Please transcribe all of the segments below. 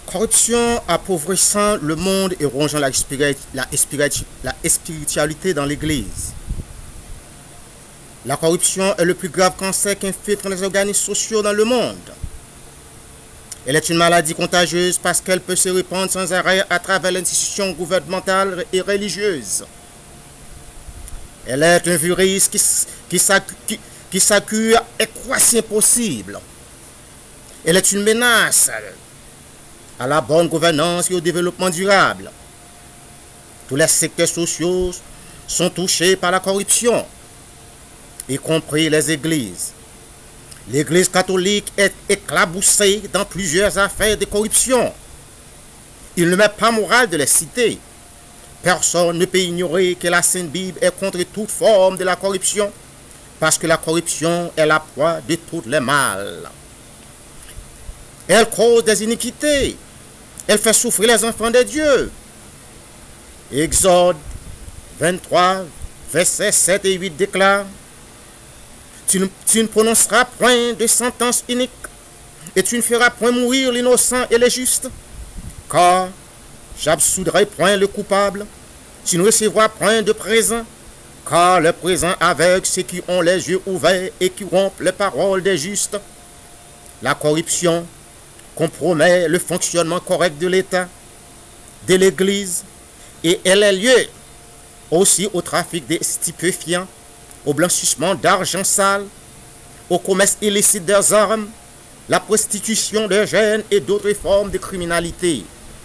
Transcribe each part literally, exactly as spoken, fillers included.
Corruption appauvrissant le monde et rongeant la, spiri la, spiritu la spiritualité dans l'Église. La corruption est le plus grave cancer qui infiltre les organismes sociaux dans le monde. Elle est une maladie contagieuse parce qu'elle peut se répandre sans arrêt à travers les institutions gouvernementales et religieuses. Elle est un virus qui, qui, qui s'accure et croissant possible. Elle est une menace à la bonne gouvernance et au développement durable. Tous les secteurs sociaux sont touchés par la corruption, y compris les églises. L'Église catholique est éclaboussée dans plusieurs affaires de corruption. Il ne m'est pas moral de les citer. Personne ne peut ignorer que la Sainte Bible est contre toute forme de la corruption, parce que la corruption est la proie de tous les mal. Elle cause des iniquités. Elle fait souffrir les enfants de Dieu. Exode vingt-trois, versets sept et huit déclare: Tu ne, tu ne prononceras point de sentence unique, et tu ne feras point mourir l'innocent et le juste, car j'absoudrai point le coupable. Tu ne recevras point de présent, car le présent aveugle ceux qui ont les yeux ouverts et qui rompent les paroles des justes. La corruption compromet le fonctionnement correct de l'État, de l'Église, et elle est liée aussi au trafic des stupéfiants, au blanchissement d'argent sale, au commerce illicite des armes, la prostitution des jeunes et d'autres formes de criminalité.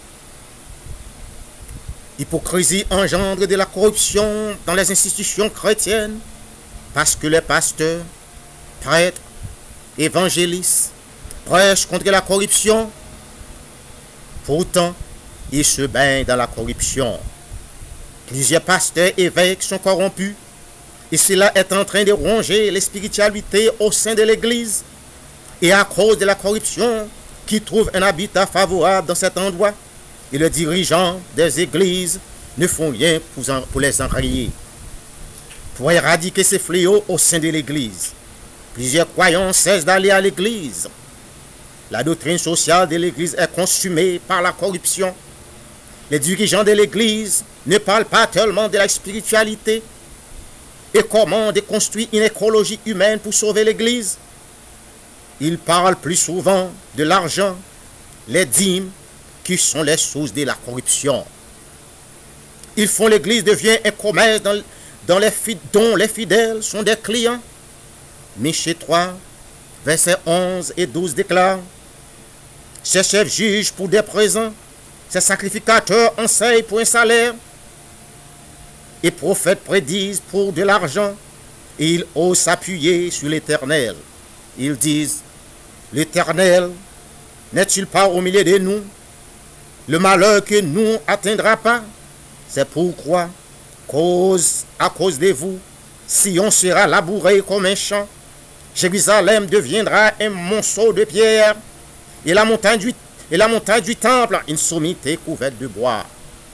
L'hypocrisie engendre de la corruption dans les institutions chrétiennes parce que les pasteurs, prêtres, évangélistes prêchent contre la corruption. Pourtant, ils se baignent dans la corruption. Plusieurs pasteurs et évêques sont corrompus et cela est en train de ronger les spiritualités au sein de l'Église. Et à cause de la corruption qui trouve un habitat favorable dans cet endroit, et les dirigeants des églises ne font rien pour, en, pour les enrayer. Pour éradiquer ces fléaux au sein de l'Église, plusieurs croyants cessent d'aller à l'Église. La doctrine sociale de l'Église est consumée par la corruption. Les dirigeants de l'Église ne parlent pas tellement de la spiritualité et comment déconstruire une écologie humaine pour sauver l'Église. Ils parlent plus souvent de l'argent, les dîmes, qui sont les sources de la corruption. Ils font l'Église devient un commerce dans, dans les, dont les fidèles sont des clients. Michée trois, versets onze et douze déclare: Ces chefs jugent pour des présents, ces sacrificateurs enseignent pour un salaire, et prophètes prédisent pour de l'argent, et ils osent s'appuyer sur l'Éternel. Ils disent: L'Éternel n'est-il pas au milieu de nous? Le malheur que nous atteindra pas. C'est pourquoi, cause, à cause de vous, Sion sera labouré comme un champ, Jérusalem deviendra un monceau de pierre, et la montagne du, et la montagne du temple une sommité couverte de bois.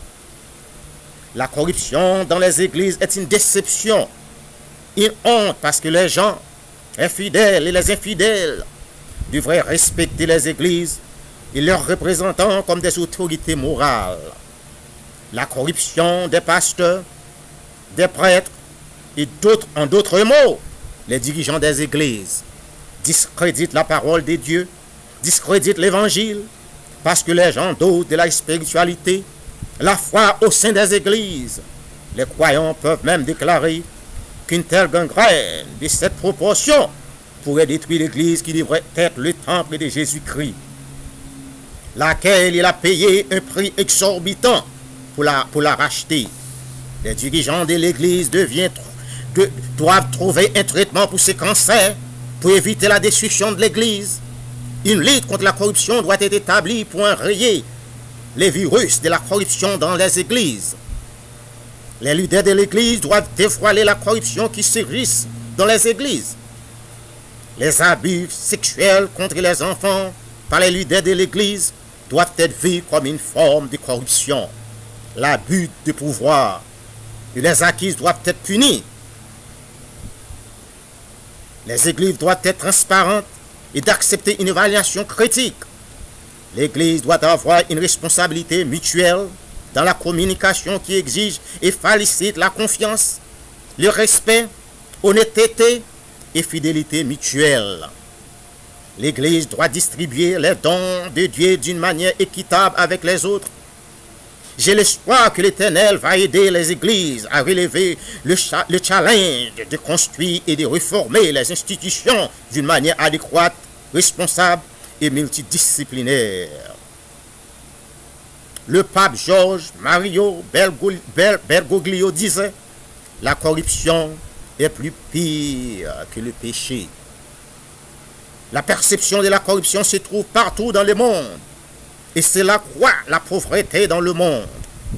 La corruption dans les églises est une déception, une honte, parce que les gens, les fidèles et les infidèles, devraient respecter les églises et leurs représentants comme des autorités morales. La corruption des pasteurs, des prêtres et d'autres, en d'autres mots, les dirigeants des églises, discréditent la parole de Dieu, discréditent l'évangile, parce que les gens doutent de la spiritualité, la foi au sein des églises. Les croyants peuvent même déclarer qu'une telle gangrène de cette proportion pourrait détruire l'église qui devrait être le temple de Jésus-Christ, laquelle il a payé un prix exorbitant pour la, pour la racheter. Les dirigeants de l'Église deviennent, de, doivent trouver un traitement pour ces cancers pour éviter la destruction de l'Église. Une lutte contre la corruption doit être établie pour enrayer les virus de la corruption dans les églises. Les leaders de l'Église doivent dévoiler la corruption qui sévit dans les églises. Les abus sexuels contre les enfants par les leaders de l'Église doivent être vus comme une forme de corruption. L'abus de pouvoir et les acquises doivent être punis. Les églises doivent être transparentes et d'accepter une évaluation critique. L'Église doit avoir une responsabilité mutuelle dans la communication qui exige et félicite la confiance, le respect, honnêteté et fidélité mutuelle. L'Église doit distribuer les dons de Dieu d'une manière équitable avec les autres. J'ai l'espoir que l'Éternel va aider les églises à relever le, cha le challenge de construire et de réformer les institutions d'une manière adéquate, responsable et multidisciplinaire. Le pape George Mario Bergoglio disait « La corruption est plus pire que le péché ». La perception de la corruption se trouve partout dans le monde. Et cela croît la pauvreté dans le monde.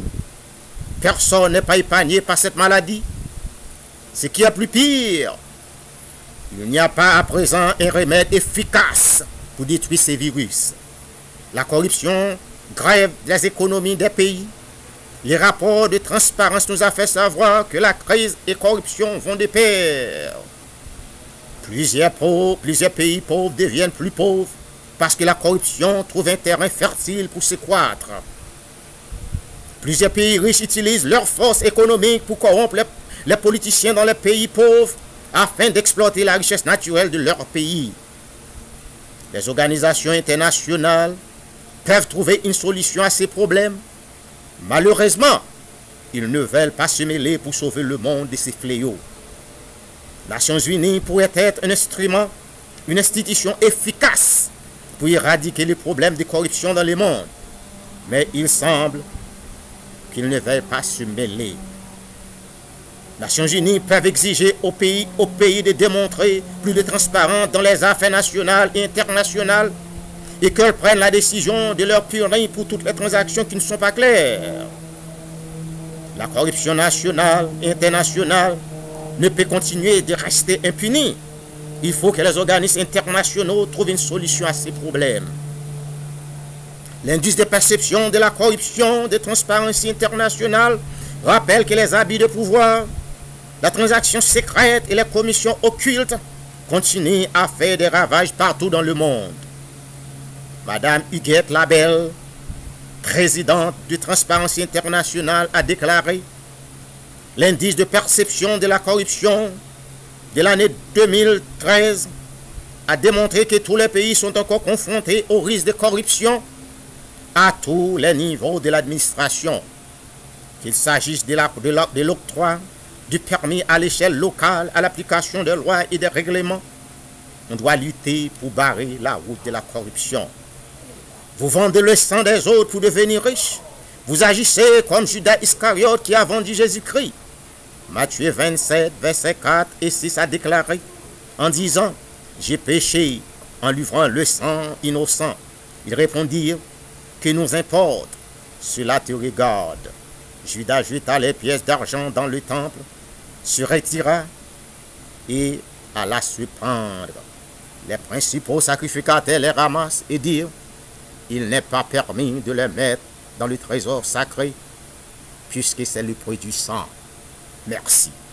Personne n'est pas épargné par cette maladie. Ce qui est plus pire, il n'y a pas à présent un remède efficace pour détruire ces virus. La corruption grève les économies des pays. Les rapports de transparence nous ont fait savoir que la crise et la corruption vont de pair. Plusieurs, pauvres, plusieurs pays pauvres deviennent plus pauvres parce que la corruption trouve un terrain fertile pour s'accroître. Plusieurs pays riches utilisent leur force économique pour corrompre les, les politiciens dans les pays pauvres afin d'exploiter la richesse naturelle de leur pays. Les organisations internationales peuvent trouver une solution à ces problèmes. Malheureusement, ils ne veulent pas se mêler pour sauver le monde de ces fléaux. Les Nations Unies pourraient être un instrument, une institution efficace pour éradiquer les problèmes de corruption dans le monde. Mais il semble qu'ils ne veulent pas se mêler. Les Nations Unies peuvent exiger aux pays, aux pays de démontrer plus de transparence dans les affaires nationales et internationales et qu'elles prennent la décision de leur punir pour toutes les transactions qui ne sont pas claires. La corruption nationale et internationale ne peut continuer de rester impunie. Il faut que les organismes internationaux trouvent une solution à ces problèmes. L'indice de perception de la corruption de Transparency International rappelle que les abus de pouvoir, la transaction secrète et les commissions occultes continuent à faire des ravages partout dans le monde. Madame Huguette Labelle, présidente de Transparency International, a déclaré: l'indice de perception de la corruption de l'année deux mille treize a démontré que tous les pays sont encore confrontés au risque de corruption à tous les niveaux de l'administration, qu'il s'agisse de l'octroi du permis à l'échelle locale, à l'application des lois et des règlements. On doit lutter pour barrer la route de la corruption. Vous vendez le sang des autres pour devenir riche. Vous agissez comme Judas Iscariote qui a vendu Jésus-Christ. Matthieu vingt-sept, versets quatre et six a déclaré en disant: j'ai péché en livrant le sang innocent. Ils répondirent: que nous importe, cela te regarde. Judas jeta les pièces d'argent dans le temple, se retira et alla se pendre. Les principaux sacrificateurs les ramassent et dirent: il n'est pas permis de les mettre dans le trésor sacré, puisque c'est le prix du sang. Merci.